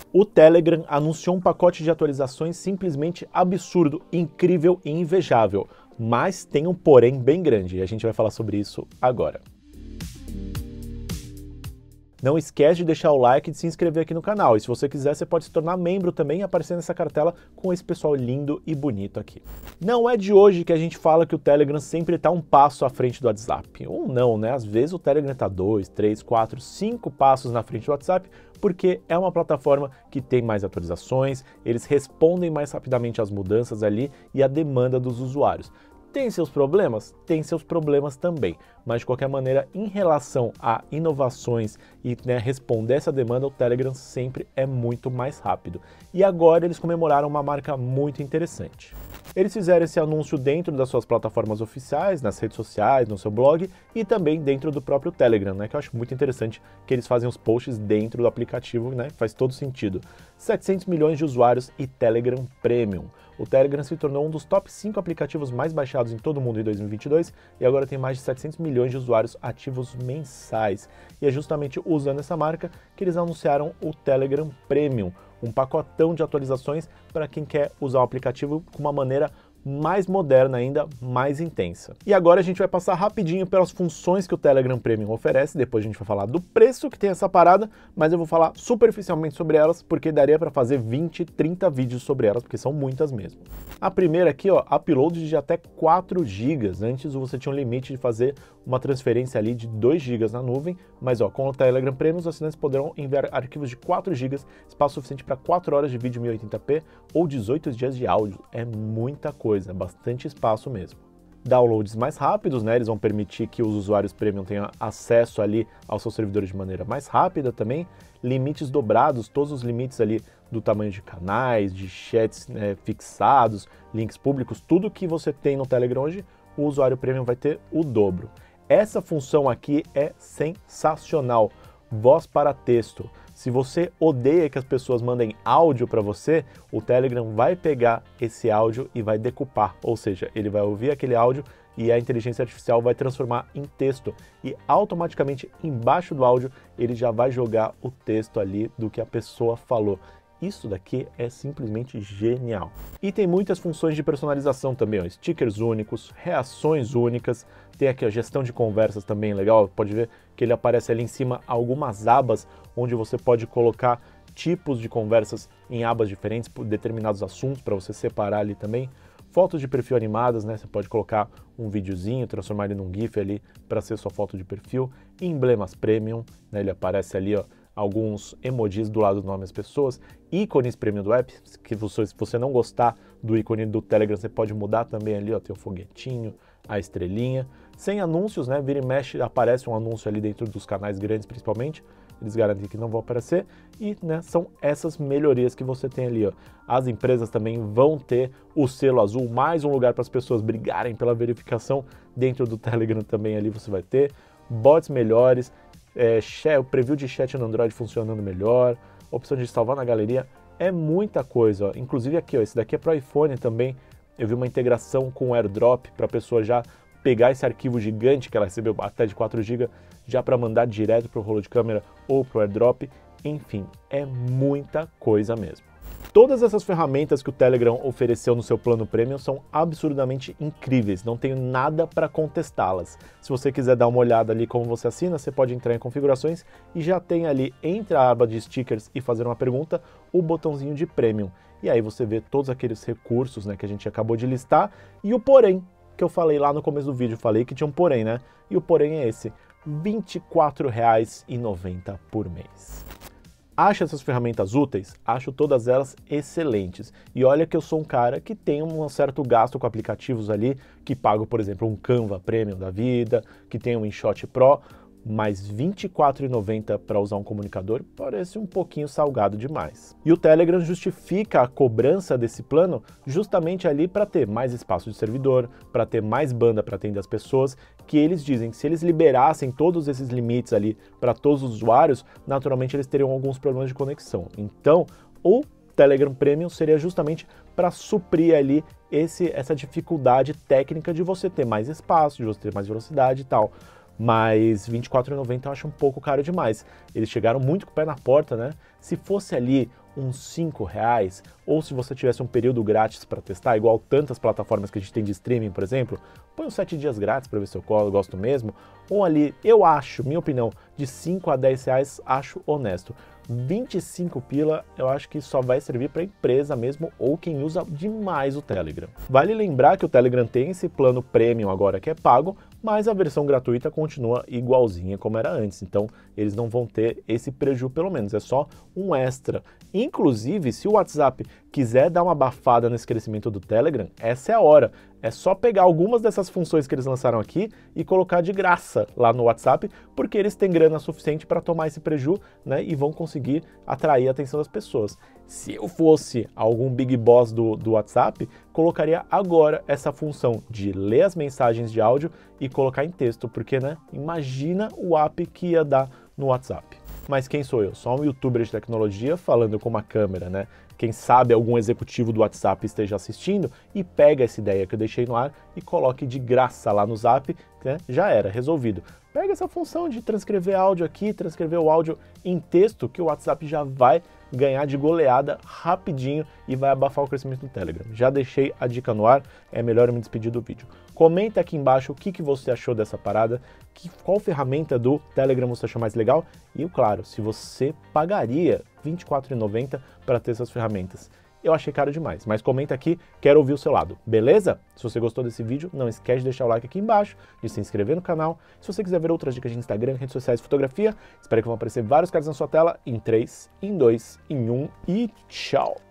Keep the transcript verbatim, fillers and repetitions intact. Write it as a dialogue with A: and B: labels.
A: O Telegram anunciou um pacote de atualizações simplesmente absurdo, incrível e invejável, mas tem um porém bem grande e a gente vai falar sobre isso agora. Não esquece de deixar o like e de se inscrever aqui no canal. E se você quiser, você pode se tornar membro também e aparecer nessa cartela com esse pessoal lindo e bonito aqui. Não é de hoje que a gente fala que o Telegram sempre está um passo à frente do WhatsApp. Ou não, né? Às vezes o Telegram está dois, três, quatro, cinco passos na frente do WhatsApp, porque é uma plataforma que tem mais atualizações, eles respondem mais rapidamente às mudanças ali e à demanda dos usuários. Tem seus problemas? Tem seus problemas também, mas de qualquer maneira, em relação a inovações e né, responder essa demanda, o Telegram sempre é muito mais rápido. E agora eles comemoraram uma marca muito interessante. Eles fizeram esse anúncio dentro das suas plataformas oficiais, nas redes sociais, no seu blog e também dentro do próprio Telegram, né, que eu acho muito interessante que eles fazem os posts dentro do aplicativo, né, faz todo sentido. setecentos milhões de usuários e Telegram Premium. O Telegram se tornou um dos top cinco aplicativos mais baixados em todo o mundo em dois mil e vinte e dois e agora tem mais de setecentos milhões de usuários ativos mensais. E é justamente usando essa marca que eles anunciaram o Telegram Premium, um pacotão de atualizações para quem quer usar o aplicativo com uma maneira mais moderna ainda, mais intensa. E agora a gente vai passar rapidinho pelas funções que o Telegram Premium oferece, depois a gente vai falar do preço que tem essa parada, mas eu vou falar superficialmente sobre elas, porque daria para fazer vinte, trinta vídeos sobre elas, porque são muitas mesmo. A primeira aqui, ó, upload de até quatro gigas. Antes você tinha um limite de fazer uma transferência ali de dois gigas na nuvem, mas ó, com o Telegram Premium os assinantes poderão enviar arquivos de quatro gigas, espaço suficiente para quatro horas de vídeo mil e oitenta p ou dezoito dias de áudio. É muita coisa, bastante espaço mesmo. Downloads mais rápidos, né? Eles vão permitir que os usuários Premium tenham acesso ali aos seus servidores de maneira mais rápida também. Limites dobrados, todos os limites ali do tamanho de canais, de chats né, fixados, links públicos, tudo que você tem no Telegram hoje, o usuário Premium vai ter o dobro. Essa função aqui é sensacional. Voz para texto. Se você odeia que as pessoas mandem áudio para você, o Telegram vai pegar esse áudio e vai decupar, ou seja, ele vai ouvir aquele áudio e a inteligência artificial vai transformar em texto e automaticamente embaixo do áudio ele já vai jogar o texto ali do que a pessoa falou. Isso daqui é simplesmente genial. E tem muitas funções de personalização também, ó, stickers únicos, reações únicas, tem aqui a gestão de conversas também legal, pode ver que ele aparece ali em cima algumas abas onde você pode colocar tipos de conversas em abas diferentes por determinados assuntos para você separar ali também. Fotos de perfil animadas, né? Você pode colocar um videozinho, transformar ele num GIF ali para ser sua foto de perfil. Emblemas Premium, né? Ele aparece ali, ó, alguns emojis do lado do nome das pessoas, ícones Premium do app, que você, se você não gostar do ícone do Telegram, você pode mudar também ali, ó, tem o foguetinho, a estrelinha, sem anúncios, né, vira e mexe, aparece um anúncio ali dentro dos canais grandes principalmente, eles garantem que não vão aparecer, e né, são essas melhorias que você tem ali, ó. As empresas também vão ter o selo azul, mais um lugar para as pessoas brigarem pela verificação, dentro do Telegram também ali você vai ter, bots melhores, É, o preview de chat no Android funcionando melhor, opção de salvar na galeria, é muita coisa, ó. Inclusive aqui, ó, esse daqui é para o iPhone também, eu vi uma integração com o AirDrop para a pessoa já pegar esse arquivo gigante que ela recebeu até de quatro gigas, já para mandar direto para o rolo de câmera ou para o AirDrop, enfim, é muita coisa mesmo. Todas essas ferramentas que o Telegram ofereceu no seu plano Premium são absurdamente incríveis, não tenho nada para contestá-las. Se você quiser dar uma olhada ali como você assina, você pode entrar em configurações e já tem ali entre a aba de stickers e fazer uma pergunta, o botãozinho de Premium. E aí você vê todos aqueles recursos né, que a gente acabou de listar e o porém, que eu falei lá no começo do vídeo, falei que tinha um porém, né? E o porém é esse, vinte e quatro reais e noventa centavos por mês. Acho essas ferramentas úteis? Acho todas elas excelentes. E olha que eu sou um cara que tem um certo gasto com aplicativos ali, que pago, por exemplo, um Canva Premium da vida, que tem um InShot Pro, mas vinte e quatro reais e noventa centavos para usar um comunicador parece um pouquinho salgado demais. E o Telegram justifica a cobrança desse plano justamente ali para ter mais espaço de servidor, para ter mais banda para atender as pessoas, que eles dizem que se eles liberassem todos esses limites ali para todos os usuários, naturalmente eles teriam alguns problemas de conexão. Então, o Telegram Premium seria justamente para suprir ali esse, essa dificuldade técnica de você ter mais espaço, de você ter mais velocidade e tal. Mas vinte e quatro reais e noventa centavos eu acho um pouco caro demais. Eles chegaram muito com o pé na porta, né? Se fosse ali uns cinco reais, ou se você tivesse um período grátis para testar, igual tantas plataformas que a gente tem de streaming, por exemplo, põe uns sete dias grátis para ver se eu gosto mesmo, ou ali, eu acho, minha opinião, de cinco a dez reais, acho honesto. vinte e cinco pila, eu acho que só vai servir para empresa mesmo ou quem usa demais o Telegram. Vale lembrar que o Telegram tem esse plano premium agora que é pago, mas a versão gratuita continua igualzinha como era antes, então eles não vão ter esse prejuízo pelo menos, é só um extra. Inclusive, se o WhatsApp quiser dar uma abafada nesse crescimento do Telegram, essa é a hora. É só pegar algumas dessas funções que eles lançaram aqui e colocar de graça lá no WhatsApp, porque eles têm grana suficiente para tomar esse prejuízo, né, e vão conseguir atrair a atenção das pessoas. Se eu fosse algum big boss do, do WhatsApp, colocaria agora essa função de ler as mensagens de áudio e colocar em texto, porque, né, imagina o app que ia dar no WhatsApp. Mas quem sou eu? Só um youtuber de tecnologia falando com uma câmera, né? Quem sabe algum executivo do WhatsApp esteja assistindo e pega essa ideia que eu deixei no ar e coloque de graça lá no Zap, né? Já era, resolvido. Pega essa função de transcrever áudio aqui, transcrever o áudio em texto, que o WhatsApp já vai ganhar de goleada rapidinho e vai abafar o crescimento do Telegram. Já deixei a dica no ar, é melhor eu me despedir do vídeo. Comenta aqui embaixo o que, que você achou dessa parada, que, qual ferramenta do Telegram você achou mais legal e, claro, se você pagaria vinte e quatro reais e noventa centavos para ter essas ferramentas. Eu achei caro demais, mas comenta aqui, quero ouvir o seu lado, beleza? Se você gostou desse vídeo, não esquece de deixar o like aqui embaixo, de se inscrever no canal. Se você quiser ver outras dicas de Instagram, redes sociais e fotografia, espero que vão aparecer vários caras na sua tela em três, em dois, em um e tchau!